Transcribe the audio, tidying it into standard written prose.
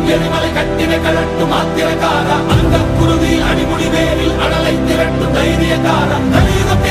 எரிமலை கட்டின கலட்டும் ஆத்திரக்காரா, அந்த குருதி அடிமுடி வேரில் அடலை திரட்டும் தைரியக்காரா, கலியுக